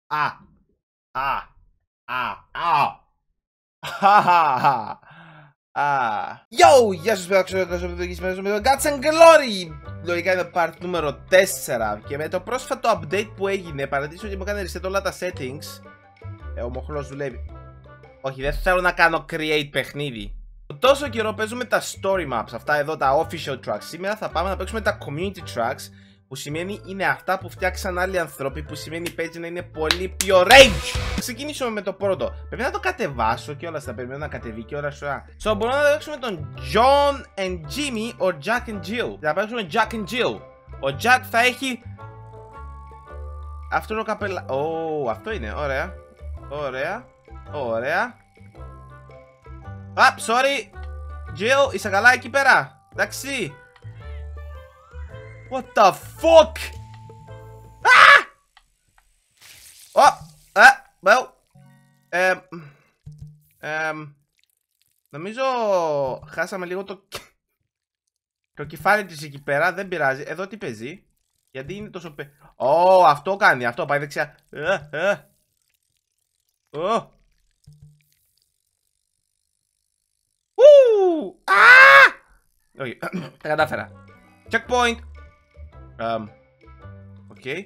Yo, γεια σας παιδάκια, με το Guts and Glory. Λογικά είναι part νούμερο 4. Και με το πρόσφατο update που έγινε, παρατηρήσω ότι μου έκανε reset όλα τα settings. Ο μοχλός δουλεύει. Όχι, δεν θέλω να κάνω create παιχνίδι. Τόσο καιρό παίζουμε τα story maps, αυτά εδώ τα official tracks. Σήμερα θα πάμε να παίξουμε τα community tracks, που σημαίνει είναι αυτά που φτιάξαν άλλοι άνθρωποι, που σημαίνει παίζει να είναι πολύ πιο range. Ξεκινήσουμε με το πρώτο. Πρέπει να το κατεβάσω και όλα, θα περιμένω να κατεβεί και όλα σωστά. So μπορούμε να παίξουμε τον John and Jimmy or Jack and Jill. Θα παίξουμε Jack and Jill. Ο Jack θα έχει αυτό το καπέλα. Αυτό είναι, ωραία. Ωραία. Sorry Jill, είσαι καλά εκεί πέρα? Εντάξει. What the fuck? Well. Νομίζω χάσαμε λίγο το κεφάλι της εκεί πέρα, δεν πειράζει. Εδώ τι παίζει? Γιατί είναι τόσο αυτό κάνει, αυτό πάει δεξιά. Όχι, τα κατάφερα. Checkpoint. Okay.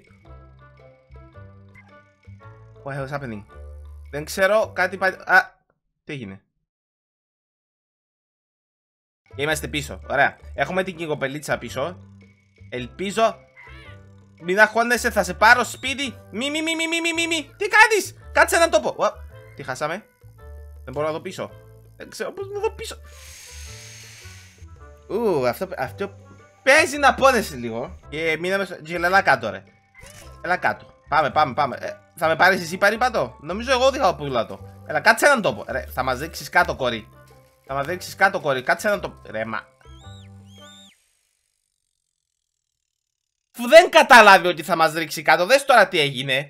What the hell is happening? Δεν ξέρω, κάτι πάει. Τι έγινε? Είμαστε πίσω, ωραία. Έχουμε την κοπελίτσα πίσω. Ελπίζω μην αγχώνεσαι, θα σε πάρω σπίτι. Μη. Τι κάνεις? Κάτσε να το πω. Τι χάσαμε? Δεν μπορώ να δω πίσω. Δεν ξέρω πώς να δω πίσω. Αυτό παίζει να πόνεσαι λίγο. Και μείναμε στο... Έλα κάτω ρε. Έλα κάτω. Πάμε. Θα με πάρεις εσύ παρήπατο? Νομίζω εγώ δεν θα πουλάτο. Έλα κάτσε έναν τόπο. Ρε, θα μας δείξεις κάτω κορί. Κάτσε έναν τόπο. Ρε μα. Που δεν καταλάβει ότι θα μας ρίξει κάτω. Δες τώρα τι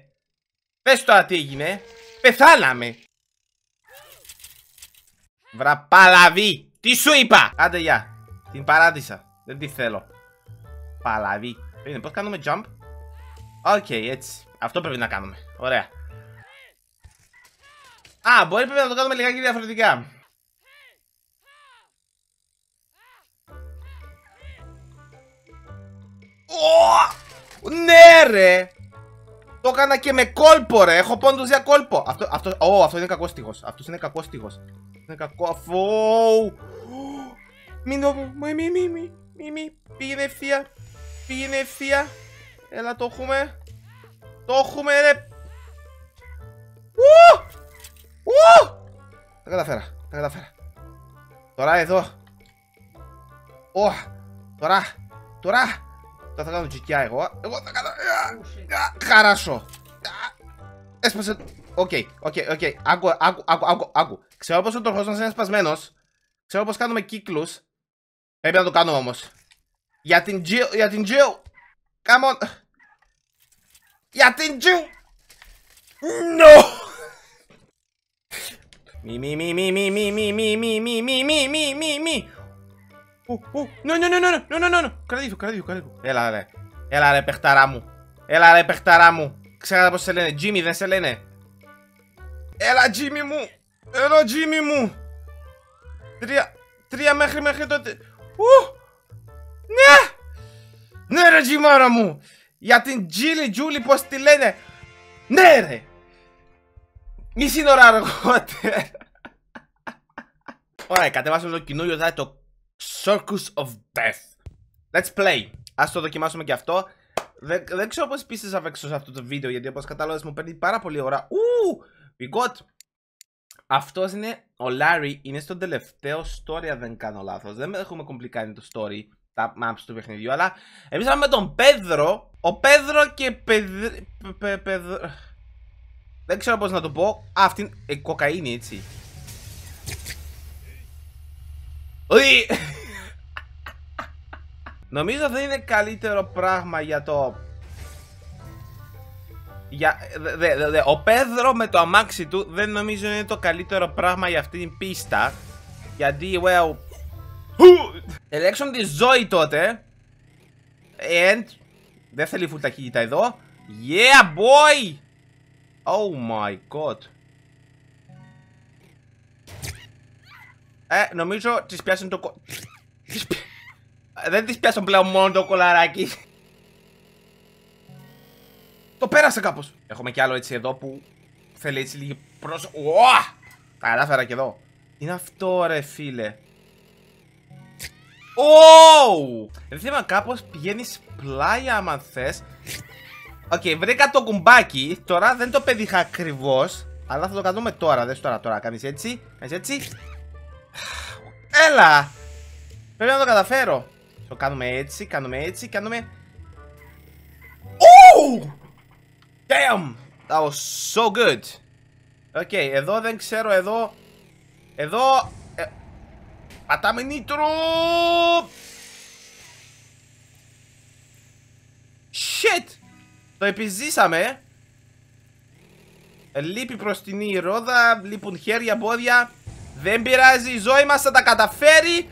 έγινε. Πεθάναμε. Βραπαλαβή. Τι σου είπα? Άντε γεια. Την παράτησα. Δεν τη θέλω. Παλαβή. Είναι, πώς κάνουμε jump? Οκ, έτσι. Αυτό πρέπει να κάνουμε. Ωραία. Πρέπει να το κάνουμε λιγάκι διαφορετικά. Ναι ρε. Το έκανα και με κόλπο ρε. Έχω πόντους για κόλπο. Αυτό είναι κακός στίχος. Αυτός είναι κακός στίχος. Είναι κακό. Μη. Πήγαινε ευθεία. Έλα, το έχουμε. Το έχουμε ρε. Τα καταφέρα. Τώρα εδώ. Τώρα θα κάνω τζικιά εγώ θα κάνω. Χαράσω. Έσπασε. Οκ. Άκου. Ξέρω πως ο τροχός μας είναι σπασμένος. Ξέρω πως κάνουμε κύκλους. Πρέπει να το κάνουμε όμως. Για την Jill. Come on. Για την Jill. No. Μη. No. Κρατήφου. Έλα ρε παιχταρά μου. Ξέρετε πως σε λένε? Jimmy δεν σε λένε? Έλα Jimmy μου. Τρία μέχρι τότε. Ναι ρε Jimara μου. Για την Julie πως τη λένε? Ναι ρε. Μισή ώρα αργότερα. Ωραία, κατεβάσαμε το καινούριο δηλαδή, το Circus of Death. Let's play. Ας το δοκιμάσουμε και αυτό. Δεν ξέρω πως πίστεσα απ' έξω σε αυτό το βίντεο, γιατί όπως κατάλαβες μου παίρνει πάρα πολύ ώρα. We got. Αυτός είναι ο Larry, είναι στο τελευταίο story αν δεν κάνω λάθος. Δεν έχουμε κομπλικάνει το story, τα maps του παιχνιδιού, αλλά εμείς είχαμε με τον Πέδρο. Ο Πέδρο και Πέδρο... Δεν ξέρω πώς να το πω. Αυτή είναι κοκαίνη έτσι. Νομίζω δεν είναι καλύτερο πράγμα για το... Ο Πέδρο με το αμάξι του δεν νομίζω είναι το καλύτερο πράγμα για αυτή την πίστα. Γιατί, well... Ελέξον τη ζωή τότε. And... Δεν θέλει full ταχύτητα εδώ. Yeah boy! Oh my god. Νομίζω τις πιάσαν το δεν τις πιάσαν πλέον μόνο το κολαράκι. Το πέρασε κάπως. Έχουμε κι άλλο έτσι εδώ που θέλει έτσι λίγη πρόσωπο. Κατάφερα και εδώ. Τι είναι αυτό ρε φίλε. Δεν θυμάμαι, κάπως πηγαίνεις πλάι άμα θες. Οκ, βρήκα το κουμπάκι. Τώρα δεν το πετύχα ακριβώς, αλλά θα το κάνουμε τώρα. Δες τώρα. Κάνεις έτσι. Έλα. Πρέπει να το καταφέρω. Το κάνουμε έτσι. Damn. That was so good. Οκ, εδώ δεν ξέρω, εδώ πατάμε νίτρο. Shit. Το επιζήσαμε. Λείπει μπροστινή ρόδα, λείπουν χέρια, πόδια. Δεν πειράζει, η ζωή μας θα τα καταφέρει.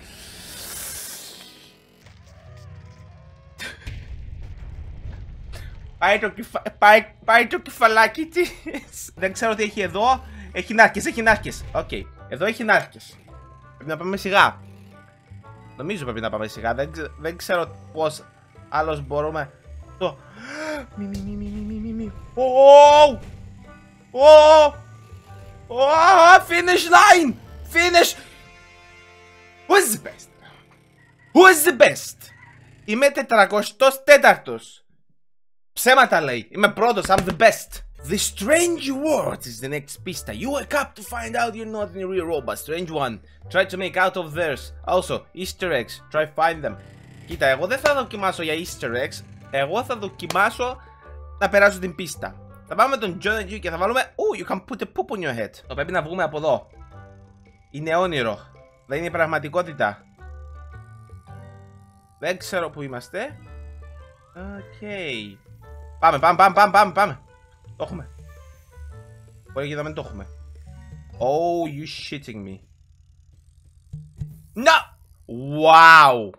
Πάει το κεφαλάκι της. Δεν ξέρω τι έχει εδώ. Έχει νάρκες. Οκ, εδώ έχει νάρκες. Πρέπει να πάμε σιγά. Νομίζω πρέπει να πάμε σιγά. Δεν ξέρω πώς άλλος μπορούμε. Μη. Finish line. Finish. Who is the best? Είμαι 404ος. Ψέματα λέει. Είμαι πρώτος. I'm the best. The strange world is the next pista. You wake up to find out you're not in a real robot. Strange one. Try to make out of theirs. Also, Easter eggs. Try find them. Κοίτα, εγώ δεν θα δοκιμάσω για Easter eggs. Εγώ θα δοκιμάσω να περάσω την πίστα. Θα πάμε με τον John G και θα βάλουμε. You can put a poop on your head. Το πρέπει να βγούμε από εδώ. Είναι όνειρο. Δεν είναι πραγματικότητα. Δεν ξέρω που είμαστε. Οκ. Πάμε. Το έχουμε. Μπορεί και να μην το έχουμε. Oh, you shitting me. No! Wow!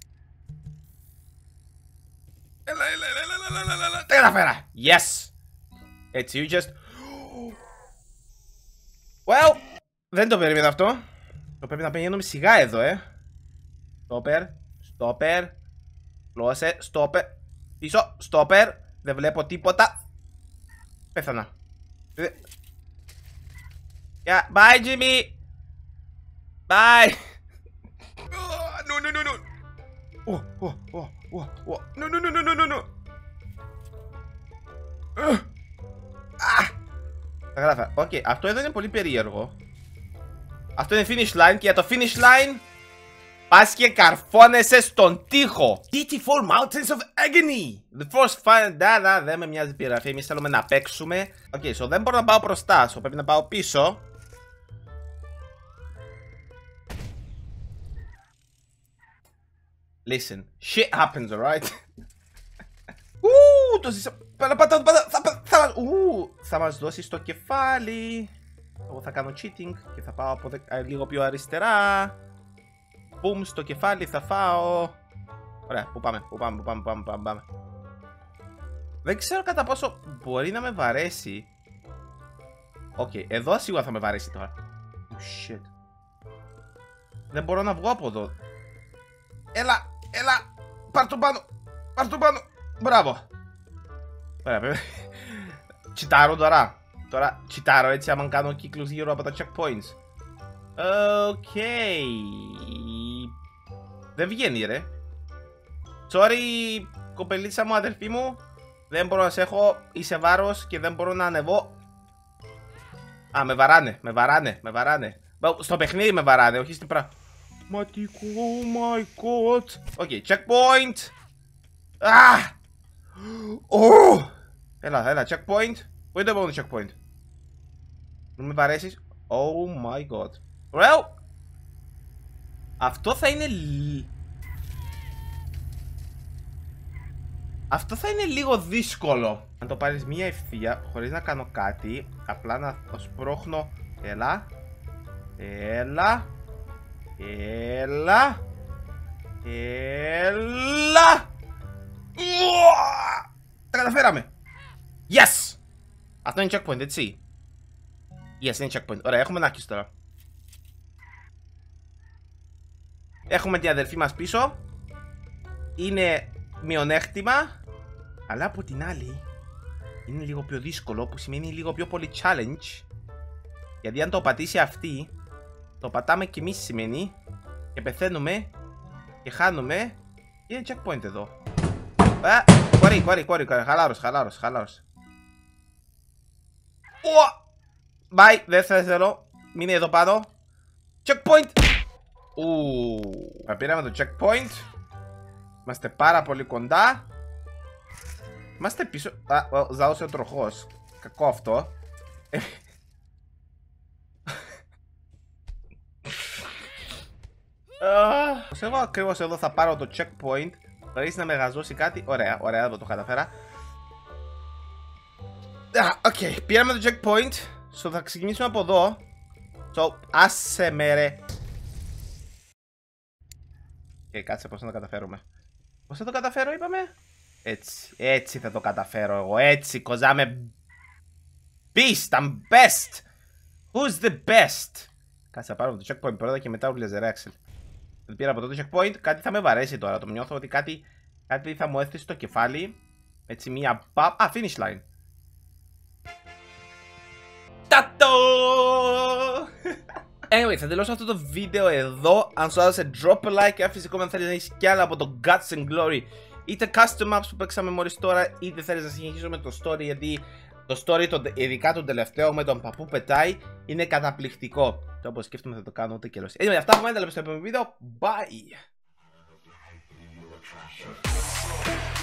Έλα. Τα καταφέρα. Yes! Έτσι, you just... Well, δεν το περίμενα αυτό. Το πρέπει να πηγαίνουμε σιγά εδώ, Stopper. Close, stopper. Πίσω, stopper. Δεν βλέπω τίποτα. Πέθανα. Bye, Jimmy. Bye. No. No. Τα γράφα. Οκ, αυτό εδώ είναι πολύ περίεργο. Αυτό είναι finish line και για το finish line πας και καρφώνεσαι στον τοίχο. DT4 Mountains of Agony. The first final. Δεν με μοιάζει πειραφή. Εμείς θέλουμε να παίξουμε. Οκ, so δεν μπορώ να πάω μπροστά. So πρέπει να πάω πίσω. Listen, shit happens, alright? Το ζήσα. Θα μας δώσει στο κεφάλι. Εγώ θα κάνω cheating και θα πάω από λίγο πιο αριστερά. Boom, στο κεφάλι θα φάω. Ωραία, πού πάμε. Δεν ξέρω κατά πόσο μπορεί να με βαρέσει. Οκ, εδώ σίγουρα θα με βαρέσει τώρα. Shit. Δεν μπορώ να βγω από εδώ. Έλα. Πάρ' το πάνω. Μπράβο. Ωραία, τσιτάρω τώρα. Τώρα τσιτάρω έτσι άμα κάνω κύκλους γύρω από τα checkpoints. Οκ. Δεν βγαίνει ρε. Sorry κοπελίτσα μου, αδερφή μου. Δεν μπορώ να σε έχω, είσαι βάρος και δεν μπορώ να ανεβώ. Με βαράνε. Στο παιχνίδι με βαράνε, όχι στην πράγμα. Ματικό, oh my god. Οκ, checkpoint. Έλα, checkpoint. Πού είναι το επόμενο checkpoint? Μην με βαρέσεις. Oh my god. Well, αυτό θα είναι λίγο δύσκολο. Αν το πάρεις μία ευθεία χωρίς να κάνω κάτι, απλά να το σπρώχνω. Έλα. Τα καταφέραμε. Yes! Αυτό είναι checkpoint, έτσι. Yes, είναι checkpoint. Ωραία, έχουμε ένα τώρα. Έχουμε την αδερφή μας πίσω. Είναι μειονέκτημα. Αλλά από την άλλη είναι λίγο πιο δύσκολο, που σημαίνει λίγο πιο πολύ challenge. Γιατί αν το πατήσει αυτή, το πατάμε κι εμείς σημαίνει. Και πεθαίνουμε. Και χάνουμε. Είναι checkpoint εδώ. Κόρη, χαλάρος. Bye, δεν θέλω. Μείνε εδώ πάνω. Checkpoint. Πήραμε το checkpoint. Είμαστε πάρα πολύ κοντά. Είμαστε πίσω. Ζάωσε ο τροχός. Κακό αυτό. Εγώ ακριβώς εδώ θα πάρω το checkpoint. Χωρίς να με γαζώσει κάτι. Ωραία, δεν το καταφέρα. Οκ, πήραμε το checkpoint. So θα ξεκινήσουμε από εδώ. So, άσε με ρε. Κάτσε πώς θα το καταφέρουμε. Πώς θα το καταφέρω είπαμε? Έτσι θα το καταφέρω εγώ. Έτσι, cause I'm a beast, I'm best. Who's the best? Κάτσε να πάρω το checkpoint πρώτα και μετά ουρλιαζε Ρέξελ. Δεν πήρα από το checkpoint, κάτι θα με βαρέσει τώρα. Το νιώθω ότι κάτι θα μου έρθει στο κεφάλι. Έτσι μία finish line. Τάτο! Anyway, θα τελειώσω αυτό το βίντεο εδώ. Αν σου άρεσε, drop a like και άφησε comment αν θέλεις να έχεις κι άλλα από το Guts and Glory. Είτε custom maps που παίξαμε μόλις τώρα, είτε θέλεις να συνεχίσουμε το story. Γιατί το story, ειδικά το τελευταίο με τον παππού πετάει, είναι καταπληκτικό. Και όπως σκέφτομαι θα το κάνω ούτε καιρός. Anyway, αυτά από μένα, τα λέμε στο επόμενο βίντεο. Bye!